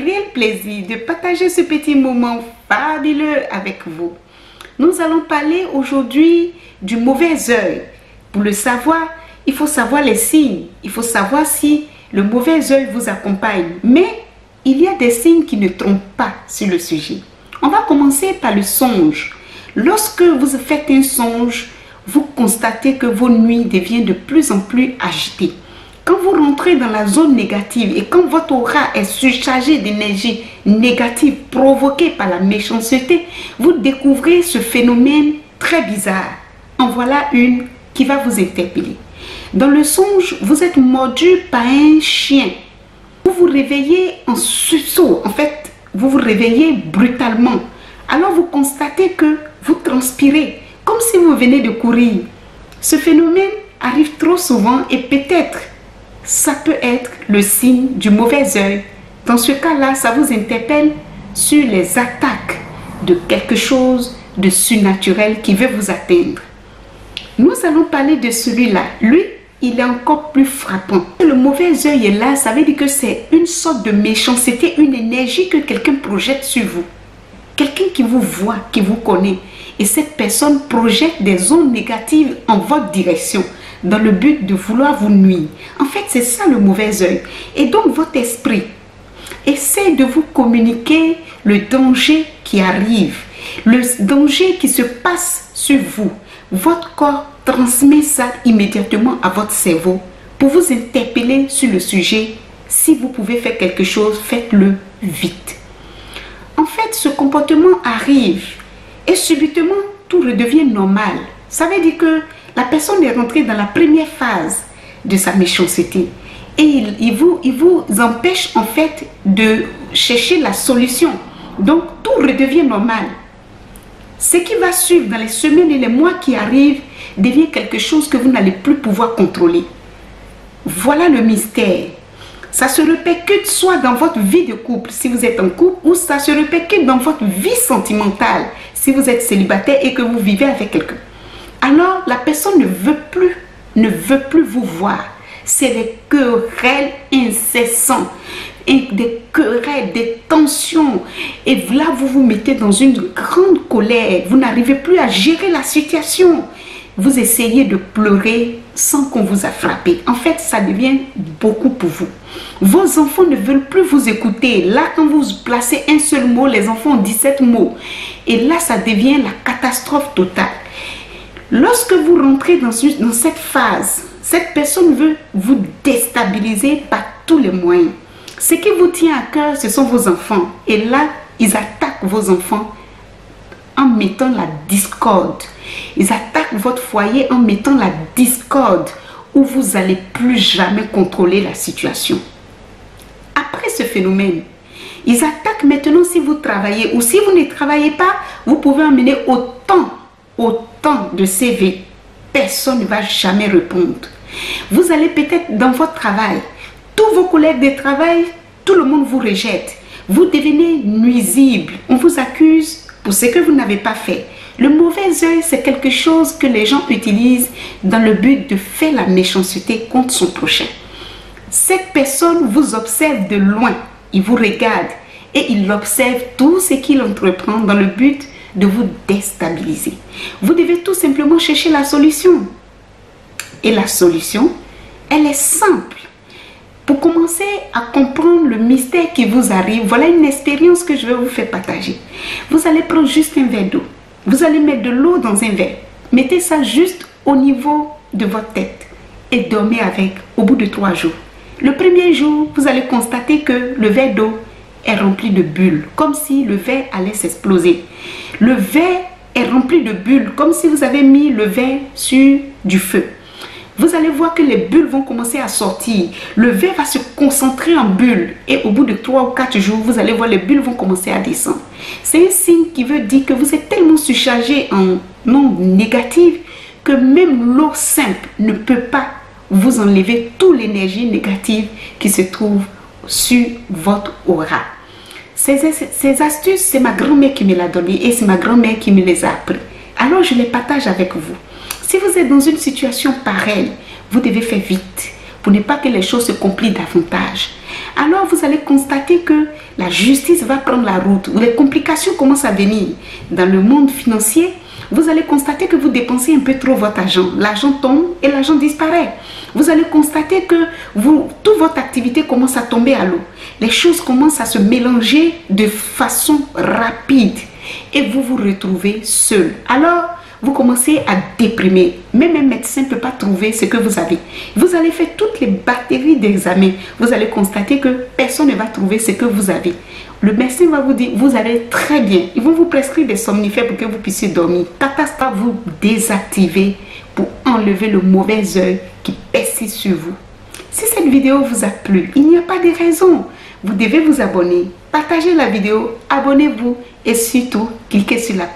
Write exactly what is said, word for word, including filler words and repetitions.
réel plaisir de partager ce petit moment fabuleux avec vous. Nous allons parler aujourd'hui du mauvais œil. Pour le savoir, il faut savoir les signes. Il faut savoir si le mauvais œil vous accompagne. Mais il y a des signes qui ne trompent pas sur le sujet. On va commencer par le songe. Lorsque vous faites un songe, vous constatez que vos nuits deviennent de plus en plus agitées. Quand vous rentrez dans la zone négative et quand votre aura est surchargée d'énergie négative provoquée par la méchanceté, vous découvrez ce phénomène très bizarre. En voilà une qui va vous interpeller. Dans le songe, vous êtes mordu par un chien. Vous vous réveillez en sursaut. En fait, vous vous réveillez brutalement. Alors vous constatez que vous transpirez comme si vous venez de courir. Ce phénomène arrive trop souvent et peut-être ça peut être le signe du mauvais œil. Dans ce cas-là, ça vous interpelle sur les attaques de quelque chose de surnaturel qui veut vous atteindre. Nous allons parler de celui-là. Lui, il est encore plus frappant. Le mauvais œil est là, ça veut dire que c'est une sorte de méchanceté, une énergie que quelqu'un projette sur vous. Quelqu'un qui vous voit, qui vous connaît. Et cette personne projette des ondes négatives en votre direction, dans le but de vouloir vous nuire. En fait, c'est ça le mauvais œil. Et donc, votre esprit essaie de vous communiquer le danger qui arrive, le danger qui se passe sur vous. Votre corps transmet ça immédiatement à votre cerveau pour vous interpeller sur le sujet. Si vous pouvez faire quelque chose, faites-le vite. En fait, ce comportement arrive et subitement, tout redevient normal. Ça veut dire que la personne est rentrée dans la première phase de sa méchanceté. Et il, il, vous, il vous empêche en fait de chercher la solution. Donc, tout redevient normal. Ce qui va suivre dans les semaines et les mois qui arrivent devient quelque chose que vous n'allez plus pouvoir contrôler. Voilà le mystère. Ça se répercute soit dans votre vie de couple, si vous êtes en couple, ou ça se répercute dans votre vie sentimentale, si vous êtes célibataire et que vous vivez avec quelqu'un. Alors, la personne ne veut plus, ne veut plus vous voir. C'est des querelles incessantes, et des querelles, des tensions. Et là, vous vous mettez dans une grande colère. Vous n'arrivez plus à gérer la situation. Vous essayez de pleurer sans qu'on vous a frappé. En fait, ça devient beaucoup pour vous. Vos enfants ne veulent plus vous écouter. Là, quand vous placez un seul mot, les enfants ont dix-sept mots. Et là, ça devient la catastrophe totale. Lorsque vous rentrez dans, une, dans cette phase, cette personne veut vous déstabiliser par tous les moyens. Ce qui vous tient à cœur, ce sont vos enfants. Et là, ils attaquent vos enfants en mettant la discorde. Ils attaquent votre foyer en mettant la discorde où vous n'allez plus jamais contrôler la situation. Après ce phénomène, ils attaquent maintenant si vous travaillez ou si vous ne travaillez pas, vous pouvez emmener autant, autant de C V. Personne ne va jamais répondre. Vous allez peut-être dans votre travail, tous vos collègues de travail, tout le monde vous rejette. Vous devenez nuisible. On vous accuse pour ce que vous n'avez pas fait. Le mauvais œil, c'est quelque chose que les gens utilisent dans le but de faire la méchanceté contre son prochain. Cette personne vous observe de loin. Il vous regarde et il observe tout ce qu'il entreprend dans le but de vous déstabiliser. Vous devez tout simplement chercher la solution. Et la solution, elle est simple. Pour commencer à comprendre le mystère qui vous arrive, voilà une expérience que je vais vous faire partager. Vous allez prendre juste un verre d'eau. Vous allez mettre de l'eau dans un verre. Mettez ça juste au niveau de votre tête et dormez avec au bout de trois jours. Le premier jour, vous allez constater que le verre d'eau est rempli de bulles, comme si le verre allait s'exploser. Le verre est rempli de bulles, comme si vous avez mis le verre sur du feu. Vous allez voir que les bulles vont commencer à sortir. Le verre va se concentrer en bulles. Et au bout de trois ou quatre jours, vous allez voir les bulles vont commencer à descendre. C'est un signe qui veut dire que vous êtes tellement surchargé en ondes négatives que même l'eau simple ne peut pas vous enlever toute l'énergie négative qui se trouve sur votre aura. Ces, ces astuces, c'est ma grand-mère qui me l'a donné et c'est ma grand-mère qui me les a appris. Alors je les partage avec vous. Si vous êtes dans une situation pareille, vous devez faire vite pour ne pas que les choses se compliquent davantage. alors vous allez constater que la justice va prendre la route, les complications commencent à venir dans le monde financier. Vous allez constater que vous dépensez un peu trop votre argent. L'argent tombe et l'argent disparaît. Vous allez constater que vous, toute votre activité commence à tomber à l'eau. Les choses commencent à se mélanger de façon rapide et vous vous retrouvez seul. Alors, vous commencez à déprimer. Même un médecin ne peut pas trouver ce que vous avez. Vous allez faire toutes les batteries d'examens. Vous allez constater que personne ne va trouver ce que vous avez. Le médecin va vous dire, vous allez très bien. Ils vont vous prescrire des somnifères pour que vous puissiez dormir. Catastrophe, vous désactiver pour enlever le mauvais œil qui persiste sur vous. Si cette vidéo vous a plu, il n'y a pas de raison. Vous devez vous abonner, partager la vidéo, abonnez-vous et surtout, cliquez sur la